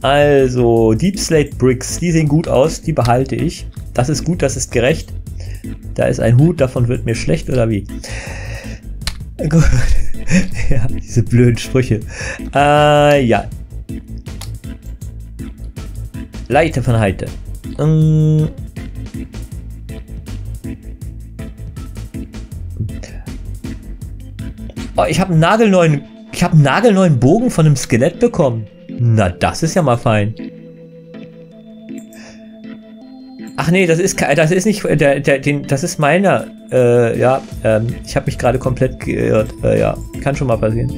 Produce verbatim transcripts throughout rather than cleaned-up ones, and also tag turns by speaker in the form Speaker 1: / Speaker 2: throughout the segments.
Speaker 1: Also, Deep Slate Bricks, die sehen gut aus, die behalte ich. Das ist gut, das ist gerecht. Da ist ein Hut, davon wird mir schlecht, oder wie? Gut. Ja, diese blöden Sprüche. Äh, ja. Leite von heute. Ähm. Oh, ich habe einen nagelneuen, ich habe einen nagelneuen Bogen von einem Skelett bekommen. Na, das ist ja mal fein. Ach nee, das ist das ist nicht der, der den, das ist meiner. Äh, ja, ähm, ich habe mich gerade komplett geirrt. Äh, ja, kann schon mal passieren.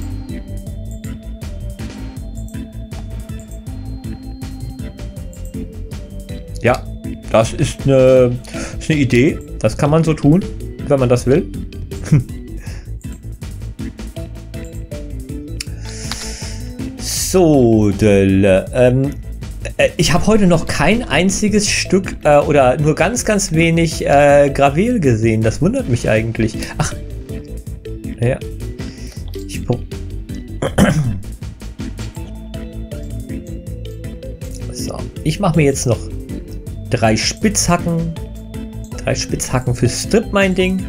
Speaker 1: Ja, das ist eine, ist eine Idee. Das kann man so tun, wenn man das will. So, Dölle. Ähm, äh, ich habe heute noch kein einziges Stück äh, oder nur ganz, ganz wenig äh, Gravel gesehen. Das wundert mich eigentlich. Ach, ja. Ich so, ich mache mir jetzt noch drei Spitzhacken. Drei Spitzhacken für Strip mein Ding.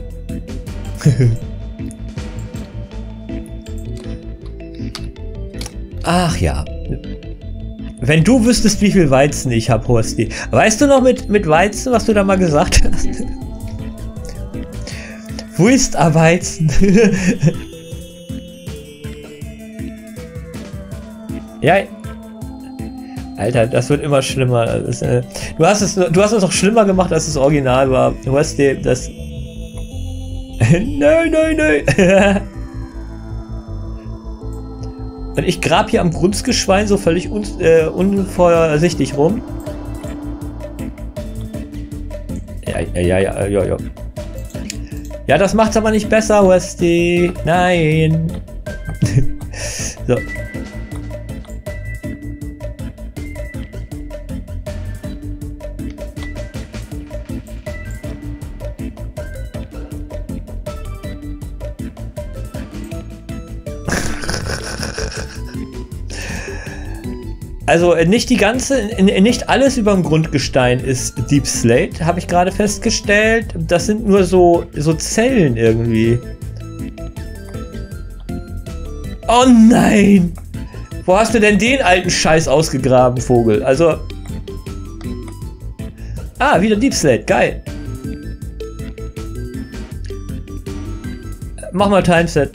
Speaker 1: Ach ja. Wenn du wüsstest, wie viel Weizen ich habe, Horsti. Weißt du noch mit, mit Weizen, was du da mal gesagt hast? Wo ist der Weizen? Ja. Alter, das wird immer schlimmer. Das ist, äh, du hast es, du hast es noch schlimmer gemacht, als das Original war. Du hast dir das. Nein, nein, nein. Und ich grab hier am Grunzgeschwein so völlig un, äh, unvorsichtig rum. Ja, ja, ja, ja, ja. Ja, das macht's aber nicht besser, Westy. Nein. So. Also nicht die ganze, nicht alles über dem Grundgestein ist Deep Slate, habe ich gerade festgestellt. Das sind nur so, so Zellen irgendwie. Oh nein! Wo hast du denn den alten Scheiß ausgegraben, Vogel? Also... Ah, wieder Deep Slate, geil. Mach mal Timeset.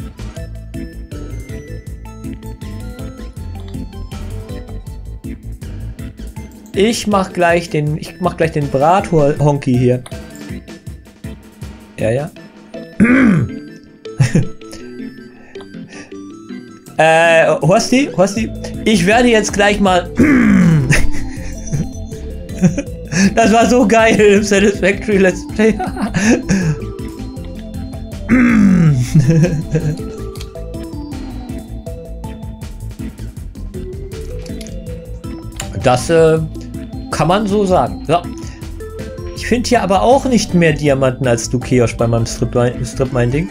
Speaker 1: Ich mach gleich den, ich mach gleich den Brathonky hier. Ja, ja. äh, Horsti, Horsti, ich werde jetzt gleich mal. Das war so geil im Satisfactory Let's Play. Das, äh, kann man so sagen. So. Ich finde hier aber auch nicht mehr Diamanten als du, Keosch, bei meinem Strip-Minding.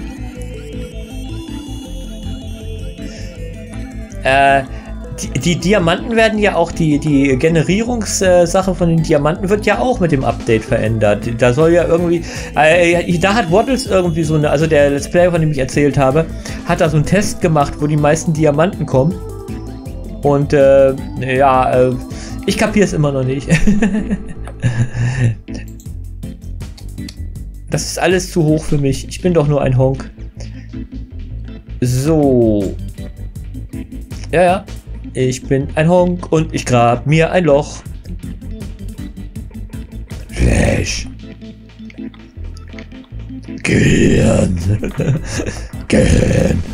Speaker 1: Äh, die, die Diamanten werden ja auch, die, die Generierungssache von den Diamanten wird ja auch mit dem Update verändert. Da soll ja irgendwie, äh, da hat Waddles irgendwie so eine, also der Let's Player, von dem ich erzählt habe, hat da so einen Test gemacht, wo die meisten Diamanten kommen. Und, äh, ja, äh, ich kapiere es immer noch nicht. Das ist alles zu hoch für mich. Ich bin doch nur ein Honk. So. Ja, ja. Ich bin ein Honk und ich grab mir ein Loch. Flash. Gern. Gern.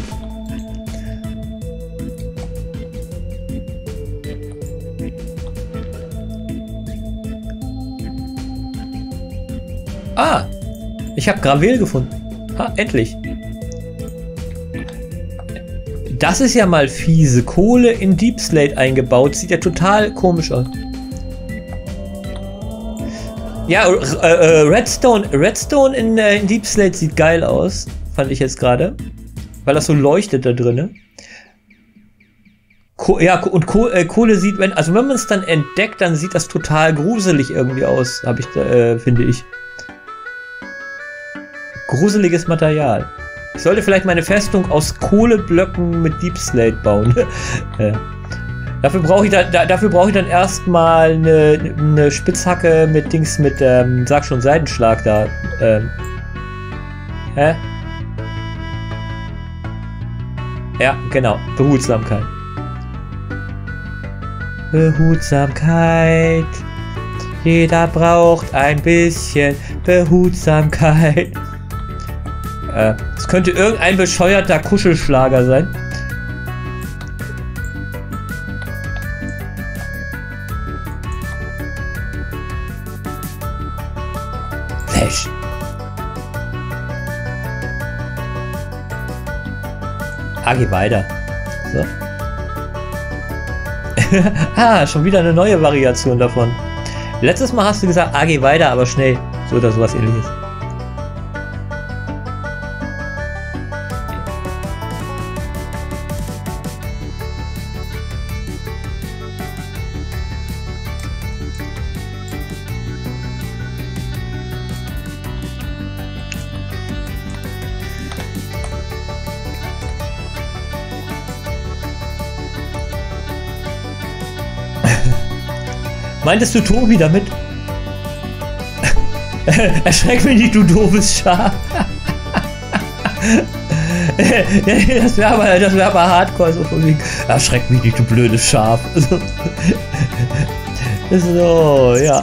Speaker 1: Ah, ich habe Gravel gefunden. Ha, endlich. Das ist ja mal fiese. Kohle in Deep Slate eingebaut. Sieht ja total komisch aus. Ja, äh, äh, Redstone, Redstone in, äh, in Deep Slate sieht geil aus. Fand ich jetzt gerade. Weil das so leuchtet da drin. Ko ja, und Ko äh, Kohle sieht, wenn, also wenn man es dann entdeckt, dann sieht das total gruselig irgendwie aus, habe ich, äh, finde ich. Gruseliges Material. Ich sollte vielleicht meine Festung aus Kohleblöcken mit Deep Slate bauen. äh, dafür brauche ich, da, da, dafür brauche ich dann erstmal eine, eine Spitzhacke mit Dings, mit, ähm, sag schon, Seidenschlag da. Ähm. Hä? Ja, genau. Behutsamkeit. Behutsamkeit. Jeder braucht ein bisschen Behutsamkeit. Äh, es könnte irgendein bescheuerter Kuschelschlager sein. Flash. Ah, geh weiter. So. Ah, schon wieder eine neue Variation davon. Letztes Mal hast du gesagt, ah, geh weiter, aber schnell. So oder sowas ähnliches. Meintest du Tobi damit? Erschreck mich nicht, du doofes Schaf. Das wäre aber, das wär aber hardcore so von wegen. Erschreck mich nicht, du blödes Schaf. So, ja.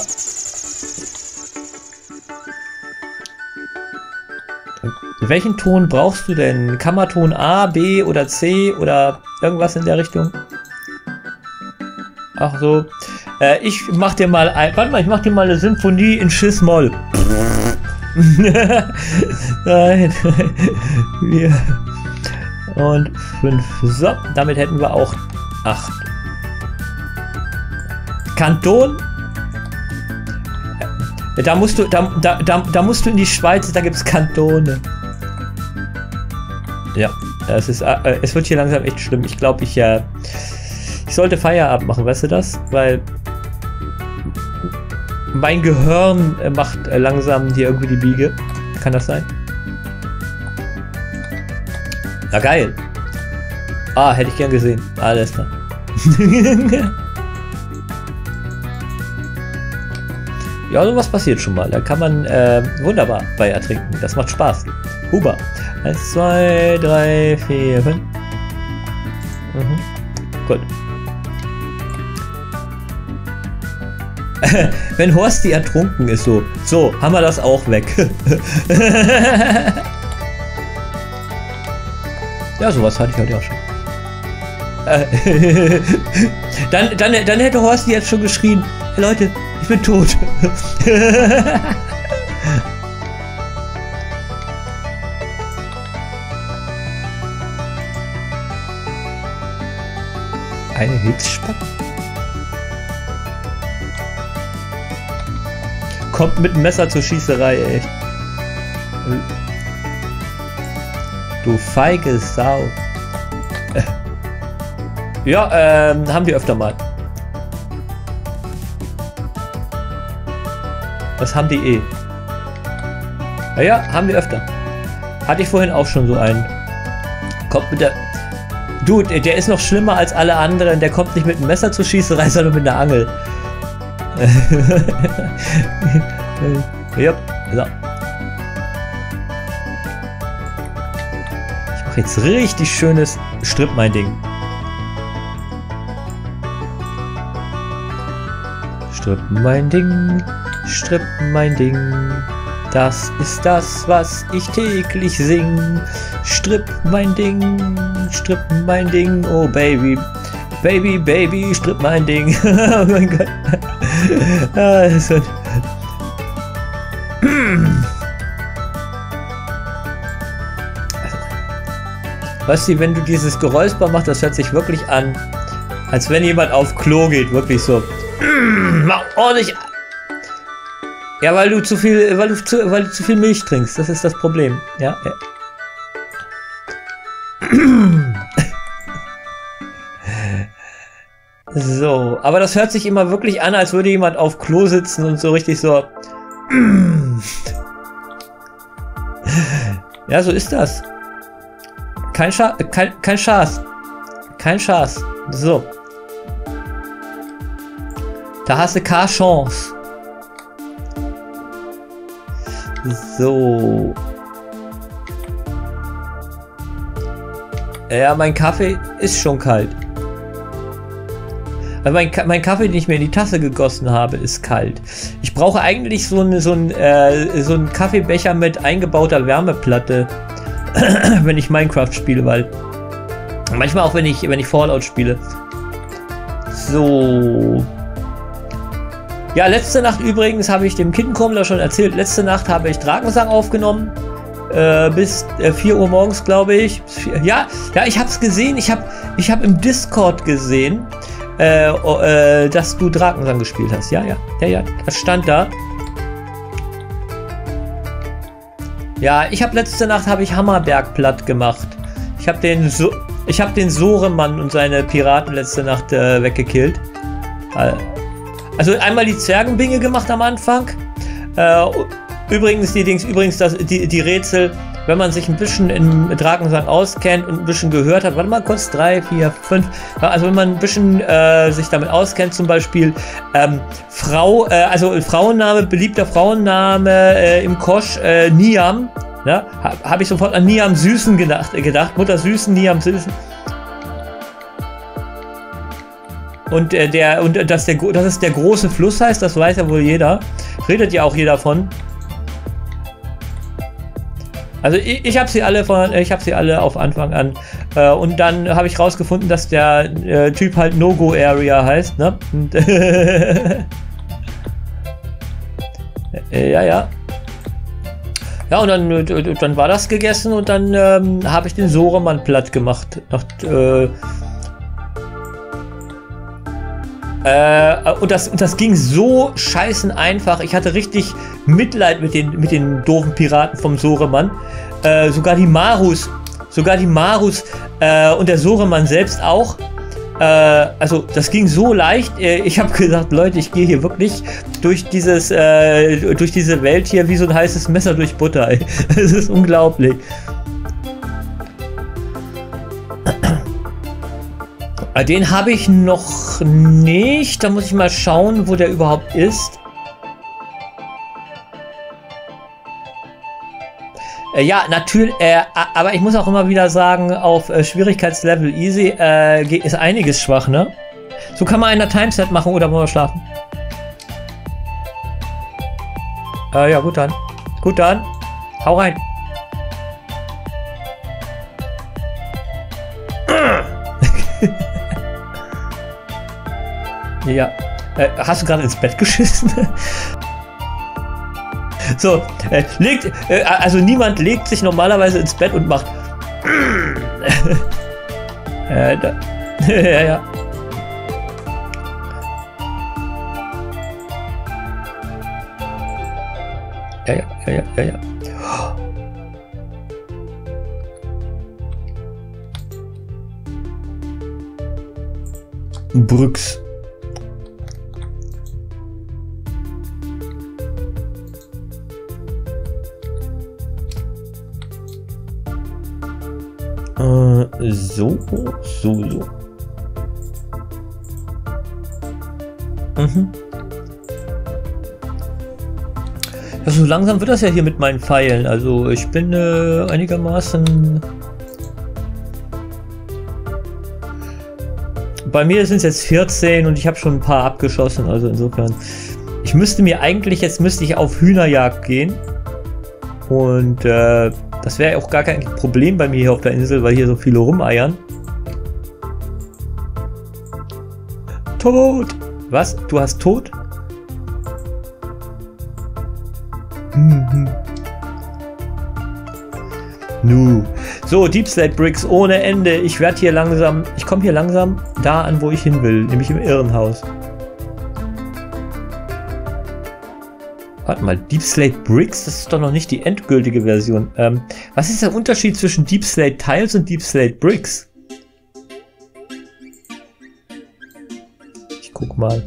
Speaker 1: Welchen Ton brauchst du denn? Kammerton A, B oder C oder irgendwas in der Richtung? Ach so. Äh, ich mach dir mal ein. Warte mal, ich mach dir mal eine Symphonie in Schiss-Moll. Nein. vier und fünf. So, damit hätten wir auch acht. Kanton. Da musst du, da, da, da, da musst du in die Schweiz, da gibt es Kantone. Ja, es ist, äh, es wird hier langsam echt schlimm. Ich glaube, ich ja, äh, ich sollte Feierabend machen, weißt du das? Weil mein Gehirn äh, macht äh, langsam hier irgendwie die Biege. Kann das sein? Na geil. Ah, hätte ich gern gesehen. Alles klar. Ja, sowas passiert schon mal. Da kann man äh, wunderbar bei ertrinken. Das macht Spaß. Huber. Eins, zwei, drei, vier, fünf. Mhm. Gut. Wenn Horsti ertrunken ist, so. So, haben wir das auch weg. Ja, sowas hatte ich heute auch schon. dann, dann, dann hätte Horsti jetzt schon geschrien, hey Leute, ich bin tot. Eine Hilfsspacke? Kommt mit dem Messer zur Schießerei, echt. Du feige Sau. Ja, ähm, haben wir öfter mal. Das haben die eh. Naja, haben wir öfter. Hatte ich vorhin auch schon so einen. Kommt mit der... Dude, der ist noch schlimmer als alle anderen. Der kommt nicht mit dem Messer zur Schießerei, sondern mit einer Angel. Ja, so. Ich mache jetzt richtig schönes Strip mein Ding. Strip mein Ding, Strip mein Ding. Das ist das, was ich täglich sing. Strip mein Ding, Strip mein Ding. Oh Baby, Baby, Baby, strip mein Ding. Oh mein Gott. Ah, das wird... Weißt du, wenn du dieses Geräusper machst, das hört sich wirklich an, als wenn jemand auf Klo geht, wirklich so. Mach ordentlich. Ja, weil du zu viel, weil du zu, weil du zu viel Milch trinkst, das ist das Problem. Ja. ja. So, aber das hört sich immer wirklich an, als würde jemand auf Klo sitzen und so richtig so. Ja, so ist das. Kein Scha kein, kein Schaß. Kein Schaß. So. Da hast du keine Chance. So. Ja, mein Kaffee ist schon kalt. Weil mein, mein Kaffee, den ich mir in die Tasse gegossen habe, ist kalt. Ich brauche eigentlich so einen so ein, äh, so ein Kaffeebecher mit eingebauter Wärmeplatte, wenn ich Minecraft spiele, weil manchmal auch wenn ich wenn ich Fallout spiele. So. Ja, letzte Nacht übrigens habe ich dem Kittenkommler schon erzählt. Letzte Nacht habe ich Drakensang aufgenommen. Äh, bis äh, vier Uhr morgens, glaube ich. Ja, ja, ich habe es gesehen. Ich habe ich hab im Discord gesehen, äh, äh, dass du Drakensang gespielt hast. Ja, ja, ja, ja. Das stand da. Ja, ich habe letzte Nacht habe ich Hammerberg platt gemacht. Ich habe den so ich habe den Soremann und seine Piraten letzte Nacht äh, weggekillt. Also einmal die Zwergenbinge gemacht am Anfang. Äh, übrigens die Dings, übrigens das, die, die Rätsel, wenn man sich ein bisschen im Drakensang auskennt und ein bisschen gehört hat, warte mal kurz, drei, vier, fünf, also wenn man ein bisschen äh, sich damit auskennt, zum Beispiel ähm, Frau, äh, also Frauenname, beliebter Frauenname äh, im Kosch, äh, Niam, ne? Habe hab ich sofort an Niam Süßen gedacht, äh, gedacht, Mutter Süßen, Niam Süßen. Und äh, der und dass der dass es der große Fluss heißt, das weiß ja wohl jeder. Redet ja auch jeder von. Also ich, ich habe sie alle von, ich habe sie alle auf Anfang an. Äh, und dann habe ich rausgefunden, dass der äh, Typ halt No-Go-Area heißt, ne? Und äh, ja, ja. Ja, und dann, äh, dann war das gegessen und dann ähm, habe ich den Soremann platt gemacht. Nach, äh, Äh, und, das, und das ging so scheißen einfach. Ich hatte richtig Mitleid mit den, mit den doofen Piraten vom Soremann. Äh, sogar die Marus, sogar die Marus äh, und der Soremann selbst auch. Äh, also das ging so leicht. Äh, ich habe gesagt, Leute, ich gehe hier wirklich durch dieses, äh, durch diese Welt hier wie so ein heißes Messer durch Butter. Es ist unglaublich. Den habe ich noch nicht. Da muss ich mal schauen, wo der überhaupt ist. Äh, ja, natürlich. Äh, aber ich muss auch immer wieder sagen, auf äh, Schwierigkeitslevel Easy äh, ist einiges schwach, ne? So kann man einer Timeset machen oder wollen wir schlafen? Äh, ja, gut dann. Gut dann. Hau rein. Ja. Äh, hast du gerade ins Bett geschissen? So, äh, legt, äh, also niemand legt sich normalerweise ins Bett und macht. äh, da, ja, ja. Ja, ja, ja, ja, ja, ja. Brüx. Äh, so, so, so. Mhm. Ja, so langsam wird das ja hier mit meinen Pfeilen. Also ich bin äh, einigermaßen... Bei mir sind es jetzt vierzehn und ich habe schon ein paar abgeschossen, also insofern. Ich müsste mir eigentlich, jetzt müsste ich auf Hühnerjagd gehen. Und äh, das wäre auch gar kein Problem bei mir hier auf der Insel, weil hier so viele rumeiern. Tot! Was? Du hast tot? Mhm. Nu. So, Deep Slate Bricks ohne Ende. Ich werde hier langsam, ich komme hier langsam da an, wo ich hin will, nämlich im Irrenhaus. Warte mal, Deep Slate Bricks, das ist doch noch nicht die endgültige Version. Ähm, was ist der Unterschied zwischen Deep Slate Tiles und Deep Slate Bricks? Ich guck mal.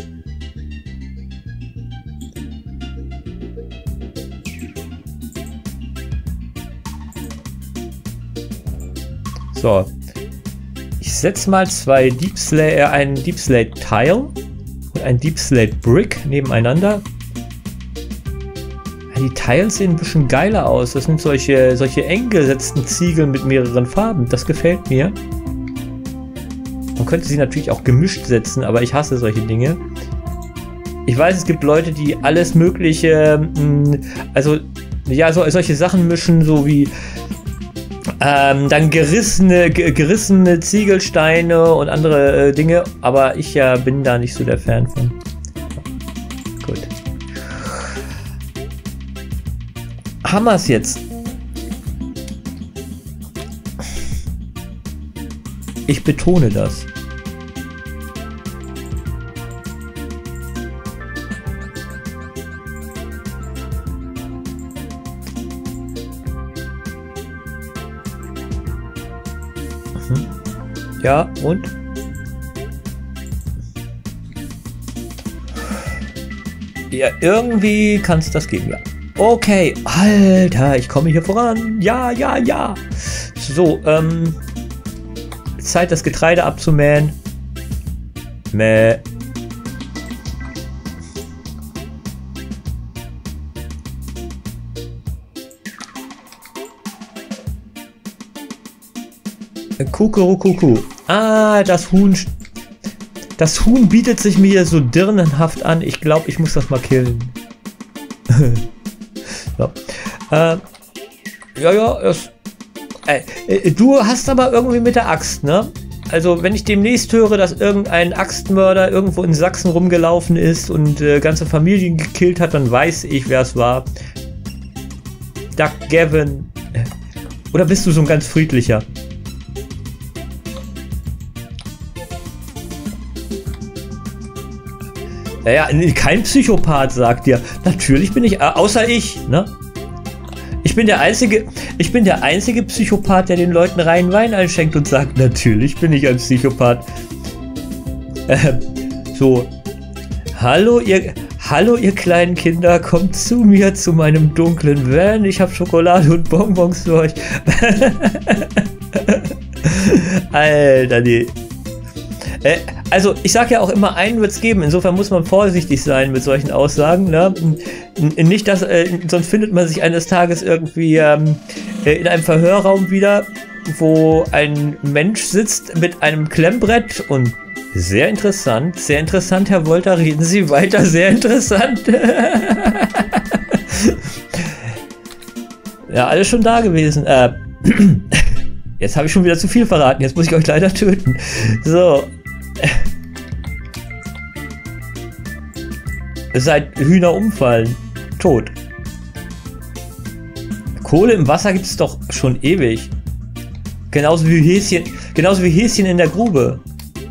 Speaker 1: So. Ich setze mal zwei Deep Slate, äh, einen Deep Slate Tile und ein Deep Slate Brick nebeneinander. Die Tiles sehen ein bisschen geiler aus. Das sind solche, solche eng gesetzten Ziegel mit mehreren Farben. Das gefällt mir. Man könnte sie natürlich auch gemischt setzen, aber ich hasse solche Dinge. Ich weiß, es gibt Leute, die alles Mögliche, mh, also ja, so, solche Sachen mischen, so wie ähm, dann gerissene, gerissene Ziegelsteine und andere äh, Dinge, aber ich ja äh, bin da nicht so der Fan von. Gut. Haben wir es jetzt? Ich betone das. Ja, und? Ja, irgendwie kann es das geben, ja. Okay, Alter, ich komme hier voran. Ja, ja, ja. So, ähm... Zeit, das Getreide abzumähen. Mäh. Kuckuckucku. Ah, das Huhn. Das Huhn bietet sich mir so dirnenhaft an. Ich glaube, ich muss das mal killen. So. Äh, ja, ja, das. Äh, du hast aber irgendwie mit der Axt, ne? Also, wenn ich demnächst höre, dass irgendein Axtmörder irgendwo in Sachsen rumgelaufen ist und äh, ganze Familien gekillt hat, dann weiß ich, wer es war. Doug Gavin. Oder bist du so ein ganz friedlicher? Naja, kein Psychopath, sagt dir. Natürlich bin ich, äh, außer ich, ne? Ich bin der einzige, ich bin der einzige Psychopath, der den Leuten reinen Wein einschenkt und sagt, natürlich bin ich ein Psychopath. Äh, so. Hallo, ihr, hallo, ihr kleinen Kinder, kommt zu mir, zu meinem dunklen Van. Ich habe Schokolade und Bonbons für euch. Alter, nee. Äh, also, ich sage ja auch immer, einen wird es geben. Insofern muss man vorsichtig sein mit solchen Aussagen. Ne? Nicht, dass, äh, sonst findet man sich eines Tages irgendwie ähm, in einem Verhörraum wieder, wo ein Mensch sitzt mit einem Klemmbrett und sehr interessant, sehr interessant, Herr Wolter, reden Sie weiter, sehr interessant. Ja, alles schon da gewesen. Äh, jetzt habe ich schon wieder zu viel verraten, jetzt muss ich euch leider töten. So. Seit Hühner umfallen. Tot. Kohle im Wasser gibt es doch schon ewig. Genauso wie Häschen, genauso wie Häschen in der Grube.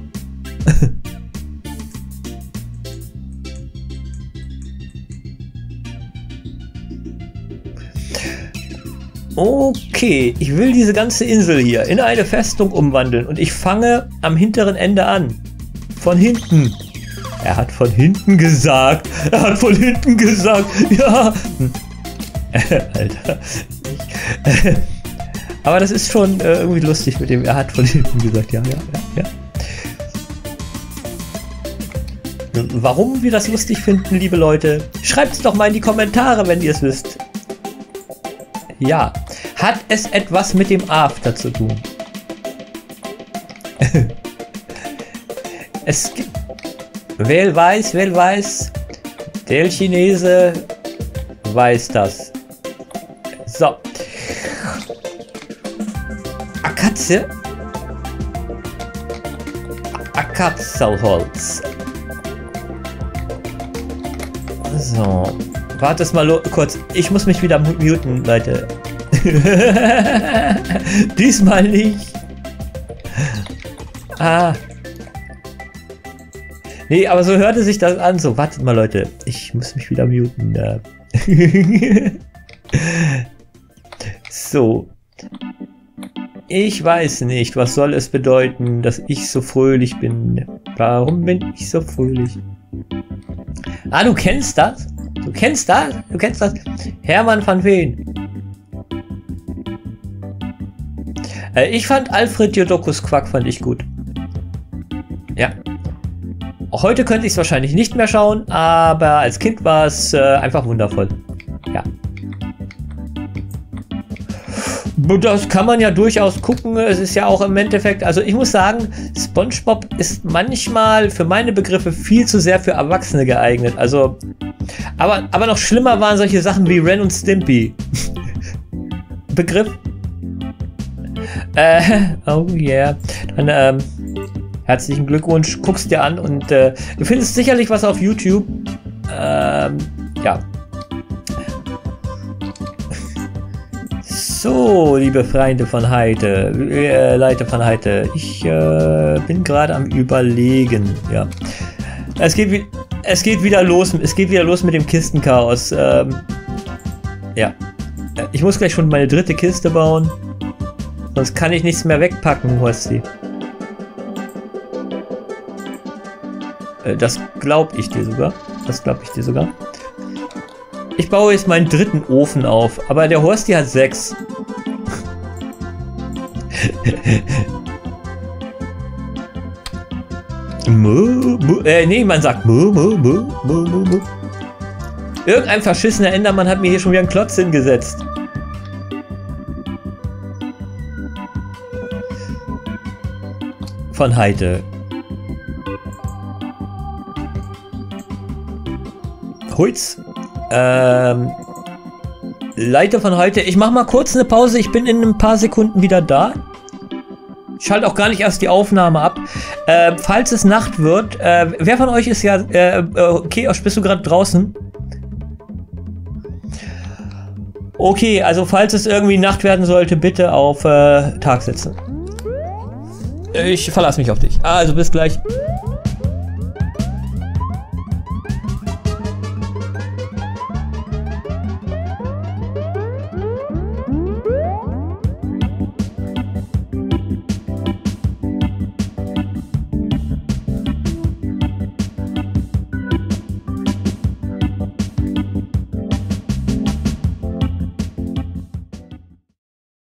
Speaker 1: Okay, ich will diese ganze Insel hier in eine Festung umwandeln und ich fange am hinteren Ende an. Von hinten. Er hat von hinten gesagt. Er hat von hinten gesagt. Ja. Alter. Aber das ist schon äh, irgendwie lustig mit dem. Er hat von hinten gesagt. Ja, ja, ja, ja. Warum wir das lustig finden, liebe Leute, schreibt es doch mal in die Kommentare, wenn ihr es wisst. Ja. Hat es etwas mit dem After zu tun? Es gibt. Wer weiß, wer weiß. Der Chinese weiß das. So. Akazie. Akazienholz. So. Wartet mal kurz. Ich muss mich wieder muten, Leute. Diesmal nicht. Ah. Nee, aber so hörte sich das an. So, wartet mal, Leute. Ich muss mich wieder muten. Da. So. Ich weiß nicht, was soll es bedeuten, dass ich so fröhlich bin? Warum bin ich so fröhlich? Ah, du kennst das? Du kennst das? Du kennst das? Hermann van Veen. Äh, ich fand Alfred Jodokus Quack fand ich gut. Ja. Auch heute könnte ich es wahrscheinlich nicht mehr schauen, aber als Kind war es äh, einfach wundervoll. Ja. Das kann man ja durchaus gucken. Es ist ja auch im Endeffekt, also ich muss sagen, SpongeBob ist manchmal für meine Begriffe viel zu sehr für Erwachsene geeignet. Also, aber, aber noch schlimmer waren solche Sachen wie Ren und Stimpy. Begriff? Äh, oh yeah. Dann, ähm, herzlichen Glückwunsch, guckst dir an und äh, du findest sicherlich was auf YouTube. Ähm, ja. So, liebe Freunde von heute, äh, Leute von heute, ich äh, bin gerade am Überlegen, ja. Es geht, es geht wieder los, es geht wieder los mit dem Kistenchaos. Ähm, ja. Ich muss gleich schon meine dritte Kiste bauen, sonst kann ich nichts mehr wegpacken, Horsti. Äh, das glaube ich dir sogar. Das glaube ich dir sogar. Ich baue jetzt meinen dritten Ofen auf, aber der Horsti hat sechs. mu, mu, äh, nee, man sagt mu, mu, mu, mu, mu, mu. Irgendein verschissener Endermann hat mir hier schon wieder einen Klotz hingesetzt. Von Heide. Holz. Ähm, Leiter von heute. Ich mache mal kurz eine Pause. Ich bin in ein paar Sekunden wieder da. Ich schalte auch gar nicht erst die Aufnahme ab. Äh, falls es Nacht wird, äh, wer von euch ist ja, äh, okay, bist du gerade draußen? Okay, also falls es irgendwie Nacht werden sollte, bitte auf äh, Tag setzen. Ich verlasse mich auf dich. Also bis gleich.